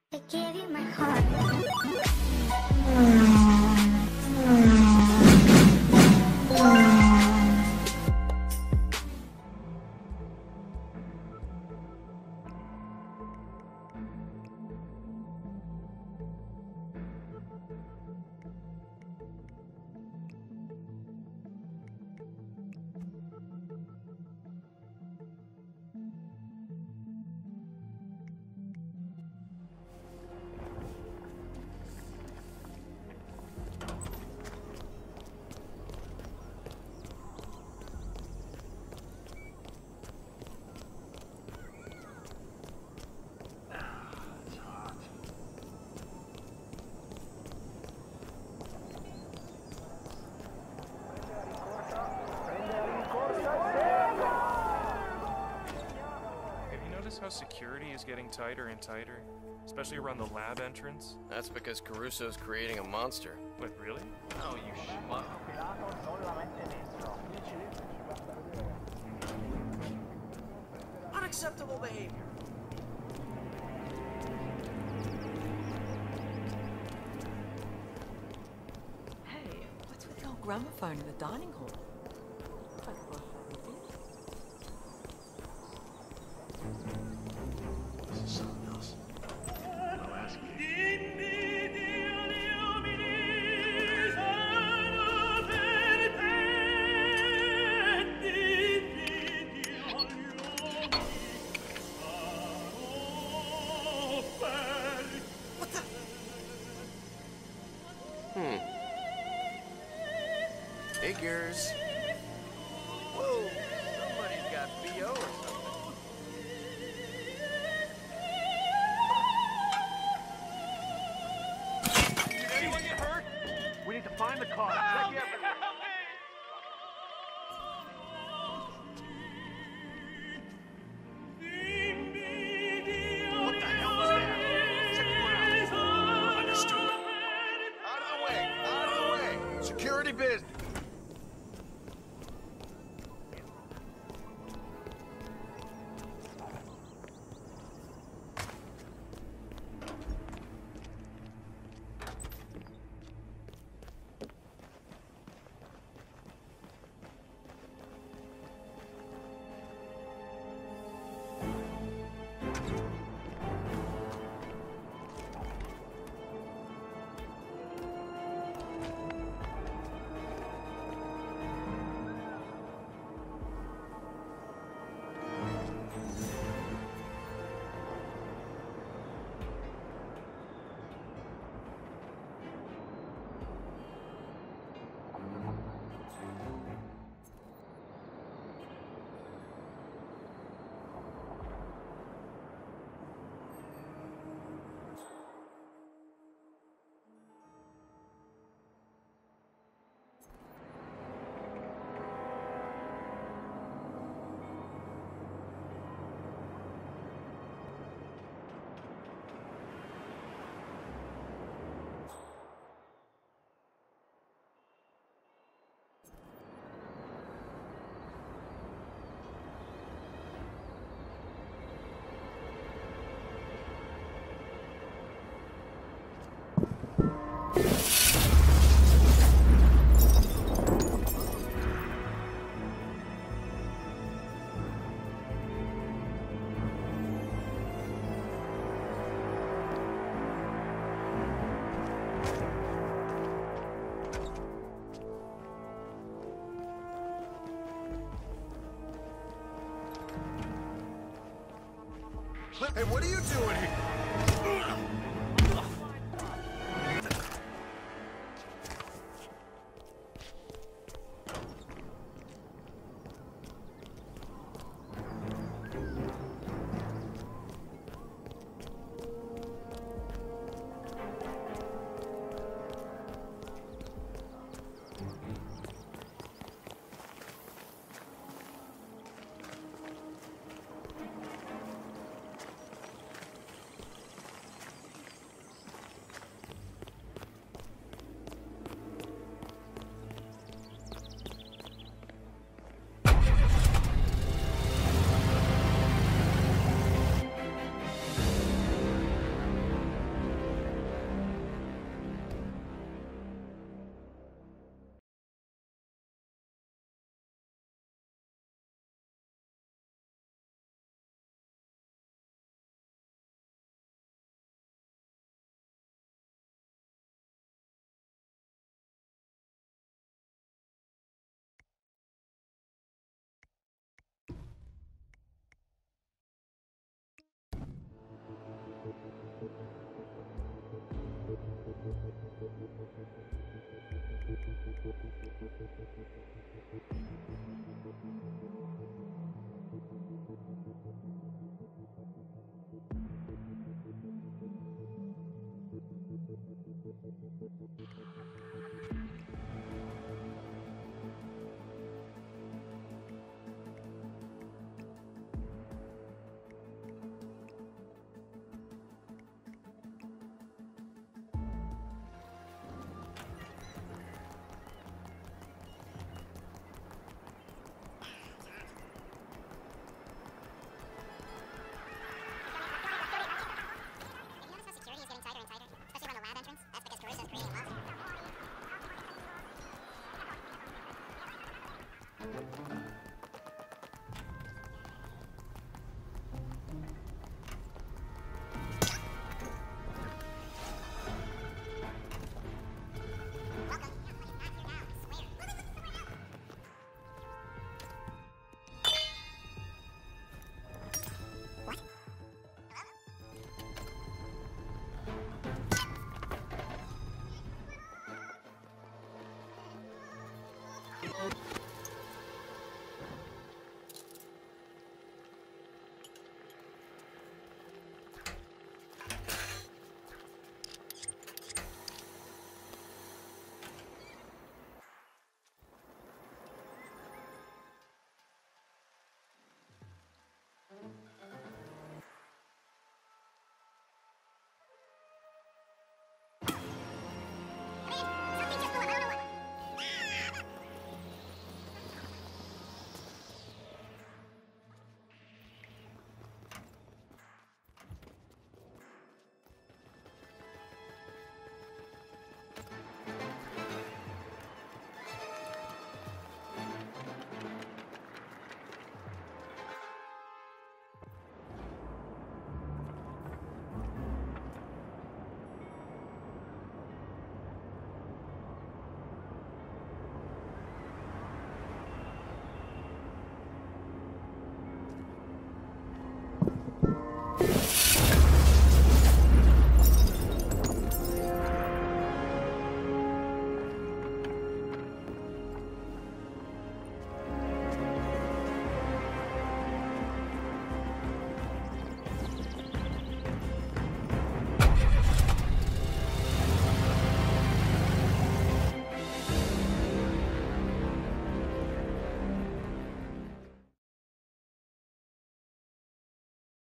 I gave you my heart. How security is getting tighter and tighter, especially around the lab entrance? That's because Caruso's creating a monster. Wait, really? Oh, you schmuck. Unacceptable behavior. Hey, what's with the old gramophone in the dining hall? This is something else. I'll ask you. Figures. Whoa, somebody's got BO or something. Did anyone get hurt? We need to find the car. Check everything. What the hell was that? Check the ground. Understood. Out of the way. Out of the way. Security business. Hey, what are you doing here? What?